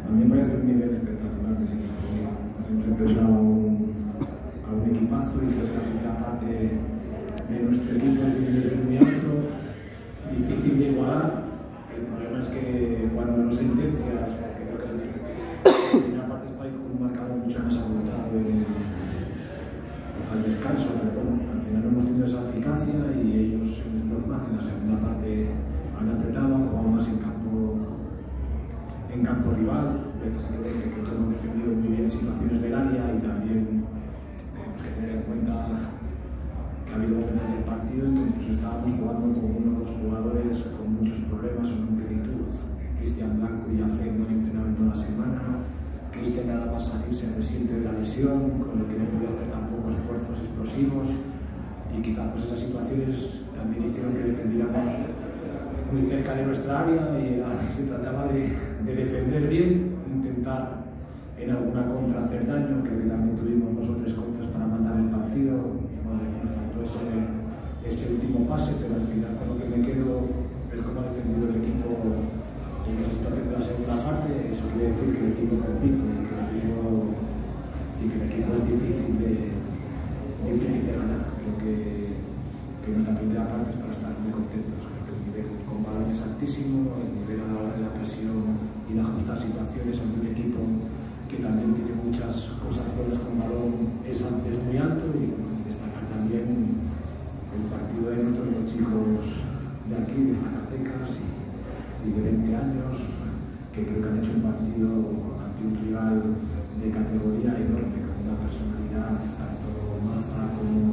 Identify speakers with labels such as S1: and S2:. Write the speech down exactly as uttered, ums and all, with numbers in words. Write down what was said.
S1: A mí me parece un nivel espectacular del equipo. Nos hemos enfrentado a un, a un equipazo y creo que la primera parte de nuestro equipo es de un nivel muy alto, difícil de igualar. El problema es que cuando no sentencias, porque creo que la primera parte está ahí con un marcador mucho más abultado en el, al descanso, pero bueno, al final no hemos tenido esa eficacia y ellos, es normal, en la segunda parte han apretado, han jugado más en campo, en campo rival. Creo que hemos defendido muy bien situaciones del área y también tenemos que tener en cuenta que ha habido momentos del partido en que incluso estábamos jugando con uno o dos jugadores con muchos problemas o con plenitud. Cristian Blanco y Afet no han entrenado en toda la semana. Cristian nada más salir se resiente de la lesión, con lo que no podía hacer tampoco esfuerzos explosivos y quizá pues esas situaciones también hicieron que defendiéramos muy cerca de nuestra área y se trataba de, de defender bien, intentar en alguna contra hacer daño. Creo que también tuvimos dos o tres contras para matar el partido. Bueno, nos faltó ese, ese último pase, pero al final con lo que me quedo es cómo ha defendido el equipo en esa situación de la segunda parte. Eso quiere decir que el equipo compite y que el equipo, y que el equipo es difícil de, difícil de ganar. Creo que, que nuestra primera parte es para estar muy contentos. Con balón es altísimo, el nivel a la hora de la presión y de ajustar situaciones ante un equipo que también tiene muchas cosas buenas con balón es, es muy alto y, y destacar también el partido de nuestros chicos de aquí, de Zacatecas y, y de veinte años, que creo que han hecho un partido ante un rival de categoría enorme, con una personalidad tanto Maza como